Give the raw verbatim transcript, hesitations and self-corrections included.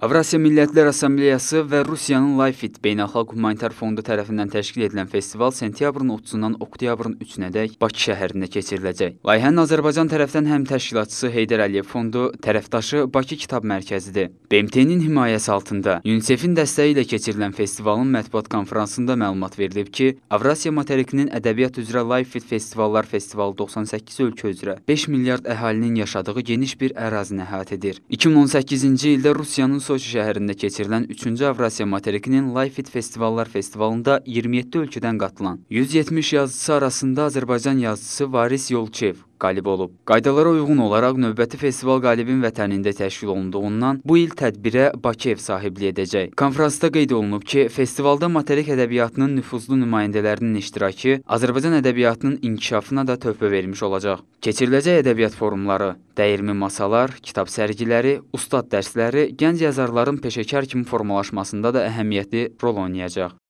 Avrasiya Millətlər Assambleyası və Rusiyanın LifeFit Beynəlxalq Humanitar Fondu tərəfindən təşkil edilən festival sentyabrın otuzundan oktyabrın üçünədək Bakı şəhərində keçiriləcək. Layihənin Azərbaycan tərəfdən həm təşkilatçısı Heydər Əliyev Fondu, tərəfdaşı Bakı Kitab Mərkəzidir. B M T-nin himayəsi altında UNICEF-in dəstəyi ilə keçirilən festivalın mətbuat konfransında məlumat verilib ki, Avrasiya materikinin ədəbiyyat üzrə LifeFit Festivallar Festivalı doxsan səkkiz ölkə üzrə beş milyard əhalinin yaşadığı geniş bir ərazini əhatə edir. iki min on səkkizinci ildə Rusiyanın Soçi şəhərində keçirilən üçüncü Avrasiya materikinin LifeFit Festivallar Festivalında iyirmi yeddi ölkədən qatılan yüz yetmiş yazıcısı arasında Azərbaycan yazıcısı Varis Yolçev qalib olub. Qaydalara uyğun olaraq növbəti festival qalibin vətənində təşkil olunduğundan bu il tədbirə Bakı ev sahibliyi edəcək. Konfransda qeyd olunub ki, festivalda materik ədəbiyyatının nüfuzlu nümayəndələrinin iştirakı Azərbaycan ədəbiyyatının inkişafına da töhfə vermiş olacaq. Keçiriləcək ədəbiyyat forumları, dəyirmi masalar, kitab sərgiləri, ustad dərsləri gənc yazarların peşəkar kimi formalaşmasında da əhəmiyyətli rol oynayacaq.